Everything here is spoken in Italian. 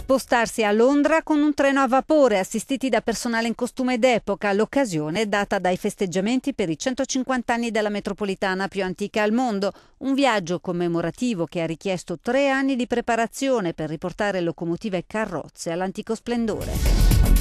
spostarsi a Londra con un treno a vapore assistiti da personale in costume d'epoca. L'occasione è data dai festeggiamenti per i 150 anni della metropolitana più antica al mondo. Un viaggio commemorativo che ha richiesto 3 anni di preparazione per riportare locomotive e carrozze all'antico splendore.